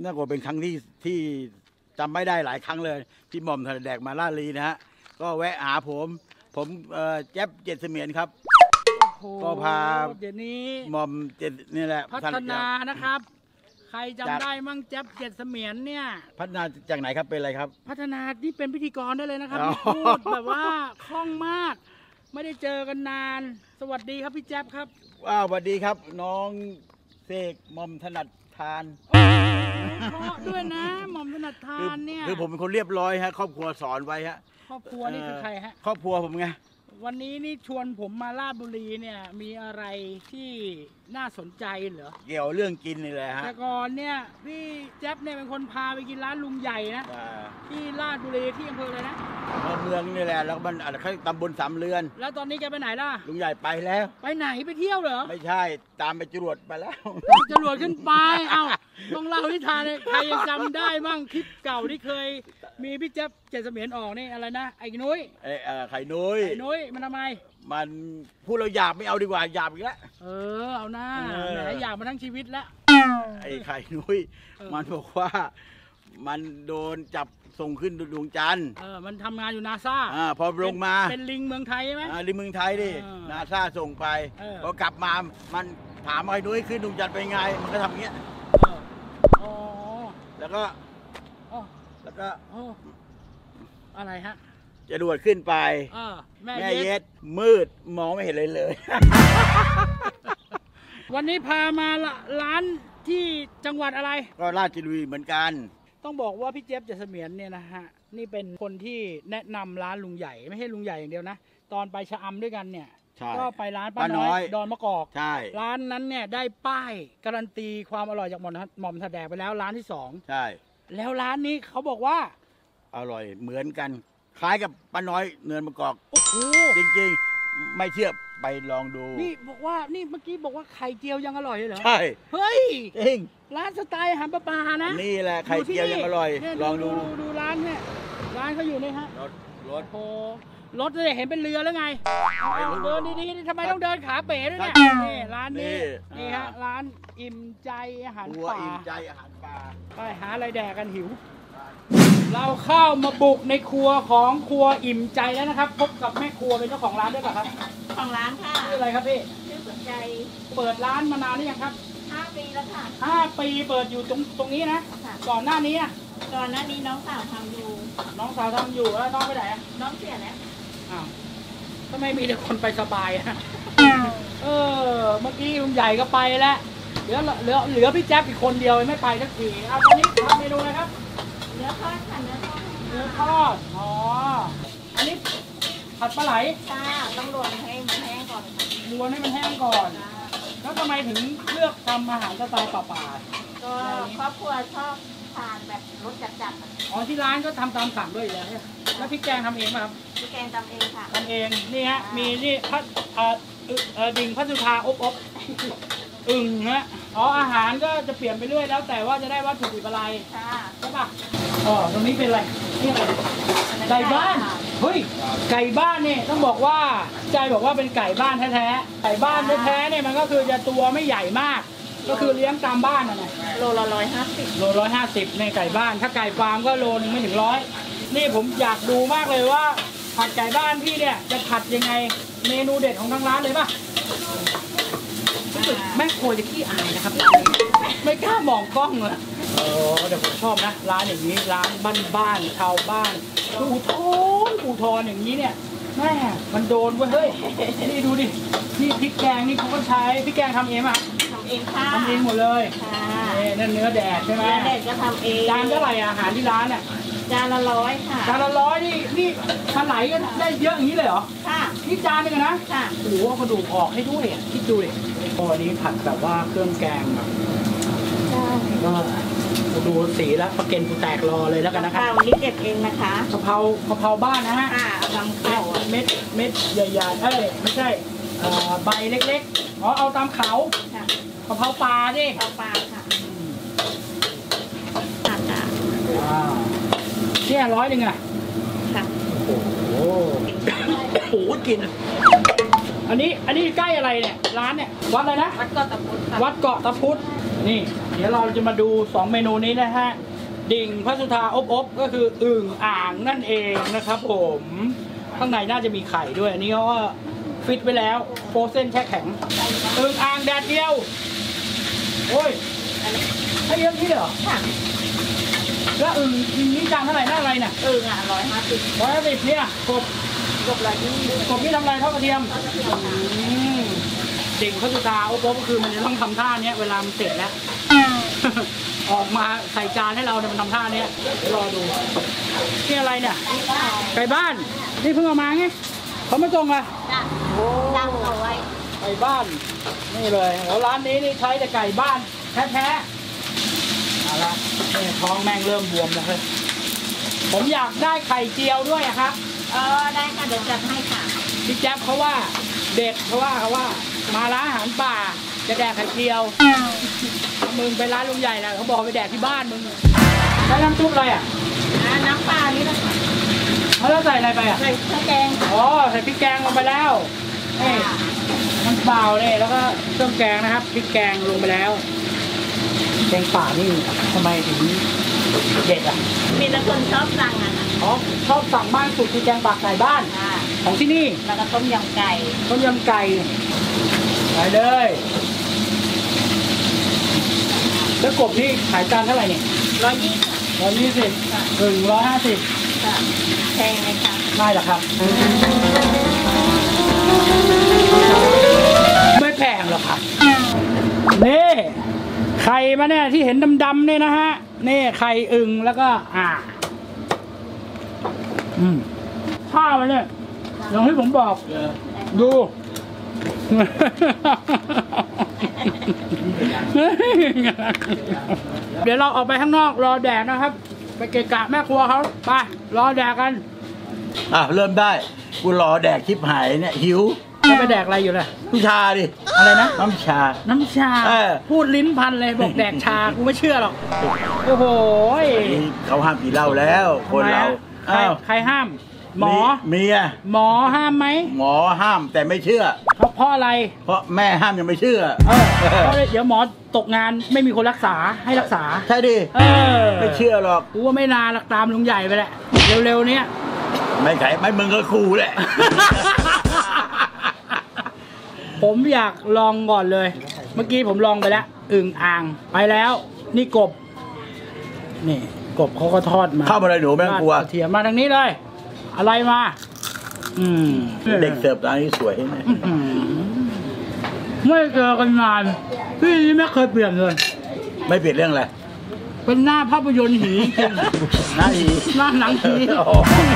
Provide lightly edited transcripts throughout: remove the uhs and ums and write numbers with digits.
น่ากลัวเป็นครั้งที่จำไม่ได้หลายครั้งเลยที่หม่อมถนัดแดกมาลาลีนะฮะก็แวะหาผมแจ๊บเจ็ดเสมียนครับก็พาเดี๋ยวนี้หม่อมเจ็ดนี่แหละพัฒนานะครับใครจำได้มั่งแจ๊บเจ็ดเสมียนเนี่ยพัฒนาจากไหนครับเป็นอะไรครับพัฒนาที่เป็นพิธีกรได้เลยนะครับพูดแบบว่าคล่องมากไม่ได้เจอกันนานสวัสดีครับพี่แจ๊บครับสวัสดีครับน้องเสกหม่อมถนัดทานเพราะด้วยนะหม่อมถนัดทานเนี่ยคือผมเป็นคนเรียบร้อยฮะครอบครัวสอนไว้ฮะครอบครัวนี่คือใครฮะครอบครัวผมไงวันนี้นี่ชวนผมมาราชบุรีเนี่ยมีอะไรที่น่าสนใจเหรอเกี่ยวเรื่องกินนี่แหละฮะแต่ก่อนเนี่ยพี่แจ๊บเนี่ยเป็นคนพาไปกินร้านลุงใหญ่นะที่ราชบุรีที่อำเภออะไรนะเมืองนี่แหละแล้วมันอะไรตำบลสามเรือนแล้วตอนนี้แกไปไหนล่ะลุงใหญ่ไปแล้วไปไหนไปเที่ยวเหรอไม่ใช่ตามไปจรวดไปแล้วจรวดขึ้นไปเอ้าต้องเล่านิทานใครยังจำได้บ้างคลิปเก่าที่เคยมีพี่แจ๊บเจ็ดเสมียนออกนี่อะไรนะไอ้นุ้ยไข่นุ้ยมันทำไมมันพูดเราหยาบไม่เอาดีกว่าหยาบอีกแล้วเอาหน้าแหมหยาบมาทั้งชีวิตแล้วไอ้ไข่นุ้ยมันบอกว่ามันโดนจับส่งขึ้นดวงจันทร์มันทำงานอยู่นาซาพอลงมาเป็นลิงเมืองไทยใช่ไหมลิงเมืองไทยดินาซาส่งไปพอกลับมามันถามไอ้นุ้ยขึ้นดวงจันทร์ไปไงมันก็ทำเงี้ยแล้วก็อะไรฮะจะดวดขึ้นไปแม่เย็ดมืดมองไม่เห็นเลยวันนี้พามาร้านที่จังหวัดอะไรก็ราชบุรีเหมือนกันต้องบอกว่าพี่เจี๊ยบเจ็ดเสมียนเนี่ยนะฮะนี่เป็นคนที่แนะนำร้านลุงใหญ่ไม่ใช่ลุงใหญ่อย่างเดียวนะตอนไปชะอำด้วยกันเนี่ยก็ไปร้านป้าน้อยดอนมะกอกร้านนั้นเนี่ยได้ป้ายการันตีความอร่อยจากหม่อมถนัดแดกไปแล้วร้านที่2ใช่แล้วร้านนี้เขาบอกว่าอร่อยเหมือนกันคล้ายกับป้าน้อยเนินมะกอกจริงๆไม่เชื่อไปลองดูนี่บอกว่านี่เมื่อกี้บอกว่าไข่เจียวยังอร่อยเลยเหรอใช่เฮ้ยจริงร้านสไตล์อาหารปลานะนี่แหละไข่เจียวยังอร่อยลองดูร้านเนี่ยร้านเขาอยู่นี่ฮะรถเลยเห็นเป็นเรือแล้วไงเดินดีๆทำไมต้องเดินขาเป๋ด้วยเนี่ยนี่ร้านนี้นี่ฮะร้านอิ่มใจอาหารป่าอิ่มใจอาหารป่าไปหาอะไรแดกกันหิวเราเข้ามาบุกในครัวของครัวอิ่มใจแล้วนะครับพบกับแม่ครัวเป็นเจ้าของร้านด้วยป่ะครับของร้านค่ะชื่ออะไรครับพี่ชื่อสนใจเปิดร้านมานานหรือยังครับ 5 ปีแล้วค่ะ 5 ปีเปิดอยู่ตรงนี้นะก่อนหน้านี้ก่อนหน้านี้น้องสาวทำอยู่น้องสาวทำอยู่แล้วน้องไปไหนน้องเสียแล้วทำไมมีแต่คนไปสบายเมื่อกี้ลุงใหญ่ก็ไปแล้วเหลือพี่แจ๊บอีกคนเดียวไม่ไปสักทีตอนนี้ทำเมนูอะไรครับเนื้อทอดค่ะเนื้อทอดอันนี้ผัดปลาไหลค่ะต้องรวนให้มันแห้งก่อนรวนให้มันแห้งก่อนแล้วทำไมถึงเลือกทำอาหารสไตล์ป่าๆก็ครอบครัวชอบทานแบบรสจัดๆที่ร้านก็ทำตามสั่งด้วยแล้วแล้วพริกแกงทำเองไหมครับพริกแกงทำเองค่ะทำเองนี่ฮะมีนี่ดิ่งพัสุธาอบอึ่งฮะอาหารก็จะเปลี่ยนไปเรื่อยแล้วแต่ว่าจะได้วัตถุดิบอะไรใช่ป่ะตรงนี้เป็นอะไรนี่อะไรไก่บ้านเฮ้ยไก่บ้านเนี่ยต้องบอกว่าใจบอกว่าเป็นไก่บ้านแท้ๆไก่บ้านแท้ๆเนี่ยมันก็คือจะตัวไม่ใหญ่มากก็คือเลี้ยงตามบ้านนะโลละ150 โล150ในไก่บ้านถ้าไก่ฟาร์มก็โลนึงไม่ถึง100นี่ผมอยากดูมากเลยว่าผัดไก่บ้านพี่เนี่ยจะผัดยังไงเมนูเด็ดของทางร้านเลยป่ะแม่ครัวจะขี้อายนะครับไม่กล้ามองกล้องเลยแต่ผมชอบนะร้านอย่างนี้ร้านบ้านชาวบ้านปูทอนอย่างนี้เนี่ยแม่มันโดนเว้ยเฮ้ยนี่ดูดินี่พริกแกงนี่เขาก็ใช้พริกแกงทำเองมั้ยทำเองค่ะทำเองหมดเลยนั่นเนื้อแดดใช่ไหมเนื้อแดดก็ทำเองจานเท่าไหร่อาหารที่ร้านเนี่ยจานละ100ค่ะจานละ100นี่ปลาไหลก็ได้เยอะอย่างนี้เลยเหรอค่ะนี่จานนึงนะค่ะโอ้โหเอากระดูกออกให้ด้วยคิดดูดิอันนี้ผัดแบบว่าเครื่องแกงแบบก็ดูสีแล้วประเก็นกูแตกรอเลยแล้วกันนะครับวันนี้เก็บเองนะคะกะเพราบ้านนะฮะทำข้าวเม็ดใหญ่ๆไม่ใช่ใบเล็กๆเอาตามเขากะเพราปลาดิกะเพราปลาค่ะเนี่ย100นึงค่ะโอ้โหกินอันนี้ใกล้อะไรเนี่ยร้านเนี่ยวัดอะไรนะวัดเกาะตะพุธวัดเกาะตะพุธนี่เดี๋ยวเราจะมาดู2เมนูนี้นะฮะดิ่งพระสุธาอบก็คืออึ่งอ่างนั่นเองนะครับผมข้างในน่าจะมีไข่ด้วยอันนี้เขาก็ฟิตไว้แล้วโฟรเซนแช่แข็งอึ่งอ่างแดดเดียวโอ้ยให้เยอะที่เหรอค่ะแล้วอึ่งนี่จานเท่าไหร่หน้าอะไรเนี่ย 150 เนี่ยกบกบละ20 กบนี่ทำอะไรทอดกระเทียมดิ่งพระสุธาอบก็คือมันจะต้องทำท่าเนี้ยเวลามันเสร็จแล้ว ออกมาใส่จานให้เราเนี่ยมันทำท่าเนี้ยเดี๋ยวรอดูนี่อะไรเนี่ยไก่บ้านนี่เพิ่งเอามาไงเขาไม่ตรงอ่ะจ้ะตั้งเอาไว้ไก่บ้านนี่เลยแล้วร้านนี้นี่ใช้แต่ไก่บ้านแท้ๆเอาละนี่ท้องแม่งเริ่มบวมแล้วเลยผมอยากได้ไข่เจียวด้วยอะครับได้ค่ะเดี๋ยวจัดให้ค่ะพี่แจ๊บเขาว่าเด็ดเขาว่ามาร้านอาหารป่าจะแดกไข่เจียวมึงไปร้านลุงใหญ่นะเขาบอกไปแดกที่บ้านมึงแล้วน้ำซุปอะไรอ่ะน้ำปลานี่นะเขาแล้วใส่อะไรไปอ่ะใส่เครื่องแกงอ๋อใส่พริกแกงลงไปแล้วนี่น้ำเปล่าเนี่ยแล้วก็เครื่องแกงนะครับพริกแกงลงไปแล้วแกงป่านี่ทำไมถึงเด็ดอ่ะมีแต่คนชอบสั่งอ่ะนะอ๋อชอบสั่งบ้านสุดคือแกงป่าไก่บ้านค่ะของที่นี่แล้วก็ต้มยำไก่ต้มยำไก่ไปเลยแล้วกบนี่ขายจานเท่าไหร่เนี่ย 120 150 150 ค่ะแพงไหมคะได้เหรอครับ ไม่แพงหรอกครับนี่ไข่มาเนี่ยที่เห็นดำๆเนี่ยนะฮะนี่ไข่อึ่งแล้วก็ข้าวมันเนี่ยอย่างที่ผมบอกดู เดี๋ยวเราออกไปข้างนอกรอแดดนะครับไปเกะกะแม่ครัวเขาไปรอแดดกันเริ่มได้กูรอแดกคลิปหายเนี่ยหิวจะไปแดกอะไรอยู่ล่ะน้ำชาดิอะไรนะน้ำชาน้ำชาเออพูดลิ้นพันเลยบอกแดกชากูไม่เชื่อหรอกโอ้โหนี่เขาห้ามกินเหล้าแล้วคนเราทำไมอะใครห้าม หมอเมียหมอห้ามไหมหมอห้ามแต่ไม่เชื่อเพราะอะไรเพราะแม่ห้ามยังไม่เชื่อเพราะเดี๋ยวหมอตกงานไม่มีคนรักษาให้รักษาใช่ดิ ไม่เชื่อหรอกกูว่าไม่นานหลักตามลุงใหญ่ไปแหละเร็วๆเนี้ยไม่ไขไม่มึงก็คู่แหละผมอยากลองก่อนเลย เมื่อกี้ผมลองไปแล้วอึ่งอ่างไปแล้ว นี่กบ นี่กบเขาก็ทอดมาเข้ามาเลยหนูไม่ต้องกลัวราดกระเทียมมาทางนี้เลย อะไรมาเด็กเสิร์ฟร้านนี้สวยนะไม่เจอกันนานพี่นี่ไม่เคยเปลี่ยนเลยไม่เปลี่ยนเรื่องอะไรเป็นหน้าภาพยนตร์หีจริงหน้าอีหน้าหนังผีโอ้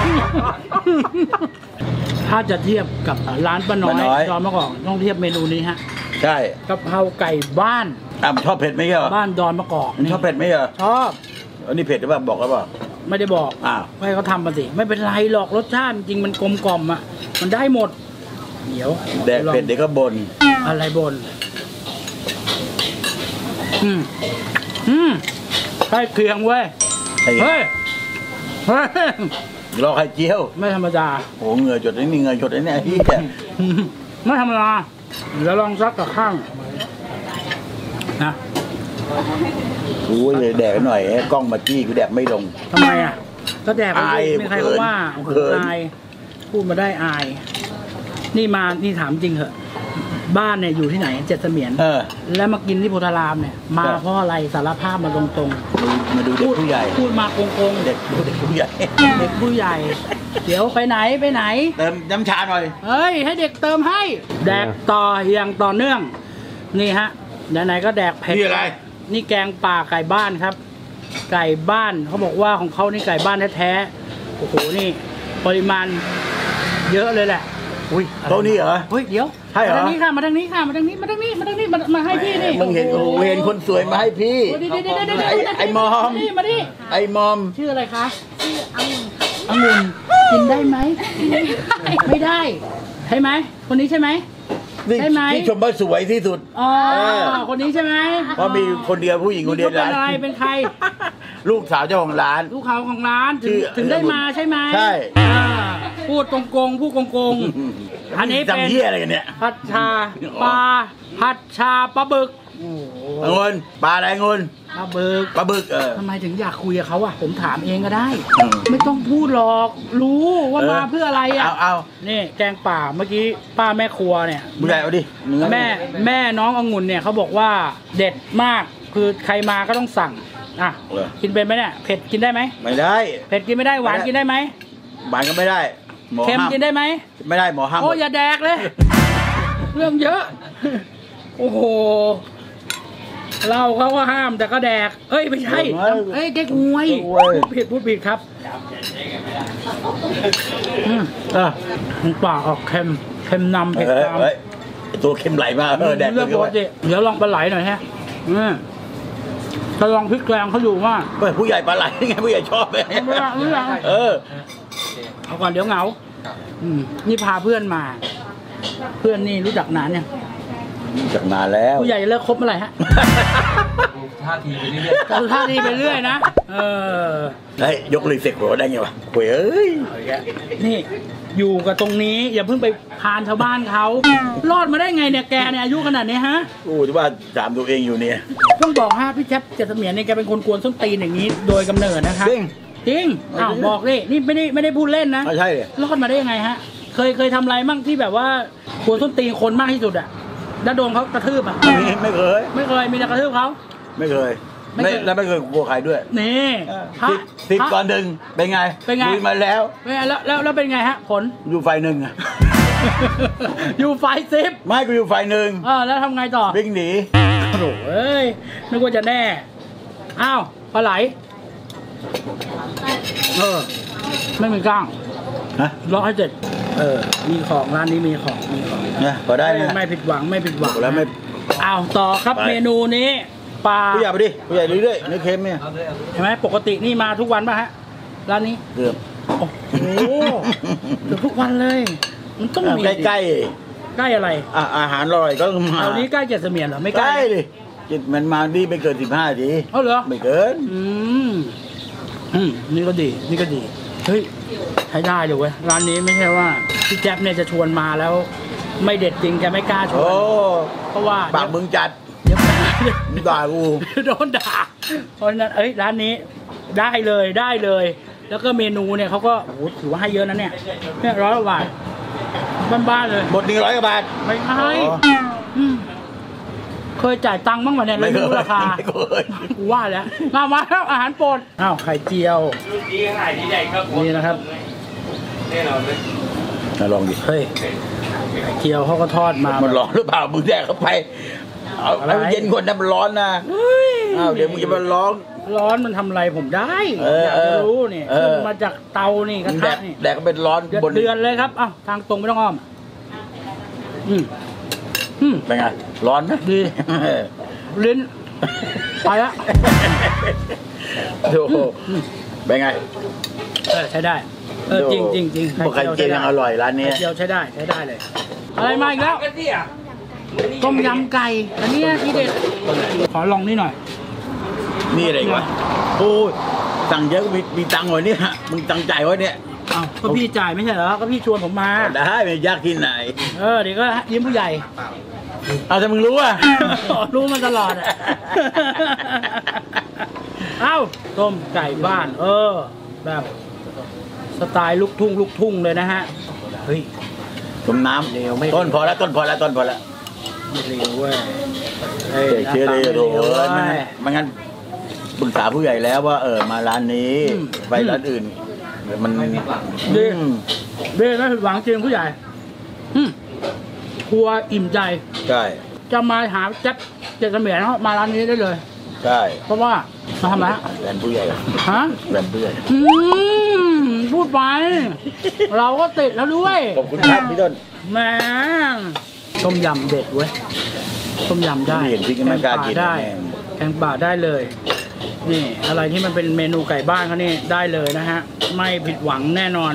ถ้าจะเทียบกับร้านป้าน้อยดอนมะกอกต้องเทียบเมนูนี้ฮะใช่กะเพราไก่บ้านชอบเผ็ดไหมเหรอบ้านดอนมะกอกชอบเผ็ดไหมเหรอชอบอันนี้เผ็ดหรือเปล่าบอกแล้วเปล่าไม่ได้บอกอ้าวให้เขาทำมาสิไม่เป็นไรหรอกรสชาติจริงมันกลมกล่อมอ่ะมันได้หมดเดี๋ยวแดกเผ็ดเดี๋ยวก็บ่นอะไรบนใช่เคียงเว้ยไอ้เฮ้ยเฮ้ยรอไข่เจียวไม่ธรรมดาโอ้เหงื่อหยดไอ้นี่เหงื่อหยดไอ้นี่ไอ้เหี้ยไม่ธรรมดาเดี๋ยวลองซักกับข้างนะโอ้ยเลยแดกหน่อยให้กล้องมาจี้กูแดกไม่ลงทำไมอ่ะก็แดกไปอายมีใครเขาว่าโอ้โหเขินอายพูดมาได้อาย นี่ถามจริงเหอะบ้านเนี่ยอยู่ที่ไหนเจ็ดเสมียน แล้วมากินที่โพธารามเนี่ยมาเพราะอะไรสารภาพมาตรงมาดูๆเด็กผู้ใหญ่พูดมาโกงๆเด็กผู้ใหญ่เด็กผู้ใหญ่ เดี๋ยวไปไหนเติมน้ำชาหน่อยเฮ้ย ให้เด็กเติมให้ แดกต่ออย่างต่อเนื่อง นี่ฮะไหนๆก็แดกเผ็ดนี่อะไรนี่แกงป่าไก่บ้านครับ ไก่บ้านเขาบอกว่าของเขานี่ไก่บ้านแท้ๆโอ้โหนี่ปริมาณเยอะเลยแหละอุ้ยโต๊ะนี้เหรอเฮ้ยเดี๋ยวใช่เหรอมาทางนี้ค่ะมาทางนี้ค่ะมาทางนี้มาให้พี่นี่มึงเห็นโอ้โหเห็นคนสวยมาให้พี่โอ้เดี๋ยวไอ้มอมมาดิไอ้มอมชื่ออะไรคะชื่อองุ่นค่ะองุ่นกินได้ไหมไม่ได้ใช่ไหมคนนี้ใช่ไหมนี่ใช่ไหมที่ชมว่าสวยที่สุดอ๋อคนนี้ใช่ไหมเพราะมีคนเดียวผู้หญิงคนเดียวเป็นร้านอะไรเป็นใครลูกสาวเจ้าของร้านลูกเขาของร้านถึชื่งอถึงได้มาใช่ไหมใช่พูดโกงพูดโกงอันนี้เป็นจำเหี้ยอะไรกันเนี่ยผัดชาปลาผัดชาปลาบึกโอ้โหองุ่นปลาอะไรองุ่นปลาบึกปลาบึกทำไมถึงอยากคุยกับเขาอ่ะผมถามเองก็ได้ ไม่ต้องพูดหรอกรู้ว่ามาเพื่ออะไรอ่ะเอานี่แกงป่าเมื่อกี้ป้าแม่ครัวเนี่ยบุญใหญ่เอาดิเนื้อแม่น้ององุ่นเนี่ยเขาบอกว่าเด็ดมากคือใครมาก็ต้องสั่งอ่ะกินเป็นไหมเนี่ยเผ็ดกินได้ไหมไม่ได้เผ็ดกินไม่ได้หวานกินได้ไหมหวานก็ไม่ได้หมอเค็มห้ามกินได้ไหมไม่ได้หมอห้ามโอ้อย่าแดกเลย เรื่องเยอะ โอ้โหเราเขาก็ห้ามแต่ก็แดกเอ้ยไม่ใช่เอ้ยเด็กงวยพูดผิดครับมันปากออกเค็มนำเผ็ดนำตัวเค็มไหลมากแดกเรื่องปกติเดี๋ยวลองปลาไหลหน่อยฮะจะลองพริกแกงเขาดูว่าผู้ใหญ่ปลาไหลไงผู้ใหญ่ชอบเลยเอาก่อนเดี๋ยวเหงานี่พาเพื่อนมา เพื่อนนี่รู้จักนานเนี่ยจากนานแล้วผู้ใหญ่เลิกคบเมื่อไหร่ฮะท่าทีไปเรื่อยท่าทีไปเรื่อยนะได้ยกเลยเสกหัวได้ไงวะโว้ยเอ้ยนี่อยู่กับตรงนี้อย่าเพิ่งไปพานชาวบ้านเขารอดมาได้ไงเนี่ยแกเนี่ยอายุขนาดนี้ฮะโอ้ที่ว่าถามตัวเองอยู่เนี่ยต้องบอกฮะพี่แจ๊บเจษเมียนเนี่ยแกเป็นคนกวนส้นตีนอย่างนี้โดยกำเนิดนะคะจริงอ้าวบอกดินี่ไม่ได้พูดเล่นนะใช่เลยรอดมาได้ยังไงฮะเคยทำอะไรมั่งที่แบบว่ากวนส้นตีนคนมากที่สุดอะแล้วโดนเขากระทืบอ่ะไม่เคยมีแต่กระทืบเขาไม่เคยแล้วไม่เคยกลัวใครด้วยนี่ติดก่อนหนึ่งเป็นไงลุยมาแล้วแล้วเป็นไงฮะผลอยู่ไฟหนึ่งอยู่ไฟ10 ไม่กูอยู่ไฟหนึ่งแล้วทำไงต่อวิ่งหนีโอ้โหเอ้ยนึกว่าจะแน่อ้าวปลาไหลไม่มีกล้างรอให้เสร็จมีของร้านนี้มีของเนี่ยพอได้นะไม่ผิดหวังแล้วไม่เอาต่อครับเมนูนี้ปลาผู้ใหญ่ไปดิผู้ใหญ่เรื่อยๆเนื้อเค็มเนี่ยเห็นไหมปกตินี่มาทุกวันป่ะฮะร้านนี้เกือบโอ้โหเกือบทุกวันเลยมันต้องมีใกล้อะไรอาหารอร่อยก็มาเอานี้ใกล้เจ็ดเสมียนเหรอไม่ใกล้ดิมันมาดีไม่เกิน15 ทีเหรอไม่เกินนี่ก็ดีเฮ้ยใช้ได้เลยเว้ยร้านนี้ไม่ใช่ว่าพี่แจ๊บเนี่ยจะชวนมาแล้วไม่เด็ดจริงแกไม่กล้าชวนเพราะว่าปากมึงจัดด่ากูโดนด่าเพราะนั้นร้านนี้ได้เลยแล้วก็เมนูเนี่ยเขาก็ถือว่าให้เยอะนะเนี่ย100 กว่าบาทบ้านๆเลยหมด100 กว่าบาทไม่ใช่เคยจ่ายตังค์บ้างไหมเนี่ยไม่รู้ราคากูว่าแล้วมาแล้วอาหารโปรดไข่เจียวนี่นะครับลองดิเฮ้ยไข่เจียวเขาก็ทอดมามันร้อนหรือเปล่ามึงแดกเข้าไปเอาเย็นคนนะมันร้อนนะเดี๋ยวมึงจะมาร้อนมันทำอะไรผมได้อยากจะรู้นี่ขึ้นมาจากเตานี่กระทะนี่แดกเป็นร้อนบนเดือนเลยครับทางตรงไม่ต้องอ้อมเป็นไงร้อนนะดีลิ้นไปละดูเป็นไงใช้ได้จริงไข่เจียวยังอร่อยร้านนี้ไข่เจียวใช้ได้เลยอะไรมาอีกแล้วต้มยำไก่อันนี้ที่เด็ดขอลองนี่หน่อยนี่อะไรวะโอ้สั่งเยอะก็มีตังค์หน่อยเนี่ยมึงตังใจไว้เนี่ยก็พี่จ่ายไม่ใช่เหรอก็พี่ชวนผมมาได้ไม่ยากที่ไหนเดี๋ยวก็ยิ้มผู้ใหญ่แต่มึงรู้อ่ะรู้มาตลอดต้มไก่บ้านแบบสไตล์ลูกทุ่งเลยนะฮะเฮ้ยต้มน้ำเร็วไม่ต้นพอแล้วไม่เร็วเว้ยเชื่อเลยโอ้ยไม่งั้นปรึกษาผู้ใหญ่แล้วว่ามาร้านนี้ไปร้านอื่นมันดีนะหวังจริงผู้ใหญ่ครัวอิ่มใจใช่จะมาหาเจ็ดเสมียนมาร้านนี้ได้เลยใช่เพราะว่ามาทำอะไรแบรนด์ผู้ใหญ่ฮะแบรนด์ผู้ใหญ่พูดไปเราก็ติดแล้วด้วยขอบคุณครับพี่ต้นแม่ต้มยำเด็ดเว้ยต้มยำได้เห็นพี่ก็ไม่กล้ากินได้แกงป่าได้เลยนี่อะไรที่มันเป็นเมนูไก่บ้านเขานี่ได้เลยนะฮะไม่ผิดหวังแน่นอน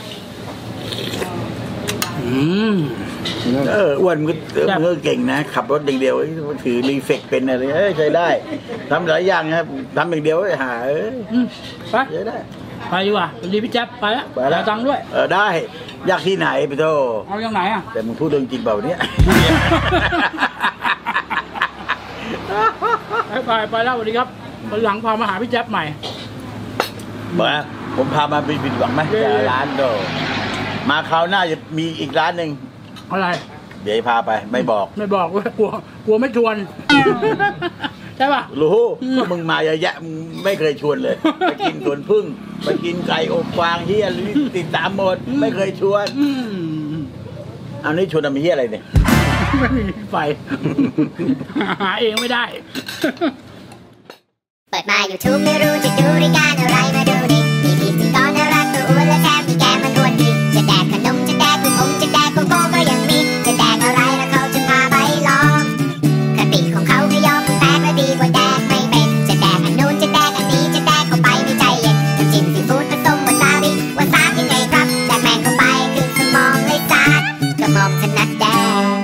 อ้วนมึงก็เก่งนะขับรถอย่างเดียวถือรีเฟกเป็นอะไรใช้ได้ทำหลายอย่างครับทำอย่างเดียวหาไปใช้ได้ไปดีกว่าดีพี่แจ๊บไปแล้วตังค์ด้วยได้ยากที่ไหนไปโตเอาอย่างไหนแต่มึงพูดเรื่องจริงเปล่าเนี่ยไปแล้วสวัสดีครับวันหลังพามาหาพี่แจ๊บใหม่บอกนะผมพามาผิดหวังไหมแต่ร้านโดมาคราวหน้าจะมีอีกร้านหนึ่งอะไรเดี๋ยวพาไปไม่บอกไม่บอกว่ากลัวไม่ชวน ใช่ป่ะรู้มึงมาเยอะแยะมึงไม่เคยชวนเลย ไปกินสวนพึ่งไปกินไก่อบฟางเฮียติดตามหมดไม่เคยชวนอันนี้ชวนทำเฮียอะไรเนี่ยไม่มีไฟ หาเองไม่ได้เปิดมา YouTube ไม่รู้จะดูรายการอะไรมาดูดิมีพิธีกรน่ารักตัวอ้วนและแถมมีแกมมันอวดดีจะแดกขนมจะแดกลูกอมจะแดกโกโก้ก็ยังมีจะแดกอะไรแล้วเขาจะพาไปลองกติของเขาไม่ยอมแตกและดีกว่าแดกไม่เป็นจะแดกอันนู้นจะแดกอันนี้จะแดกเข้าไปไม่ใจเย็นน้ำจิ้มซีฟู้ดผสมวาซาบิวาซาบยังไงครับแดกแมงเข้าไปคือสมองเลยจ้ากระหม่อมถนัดแดก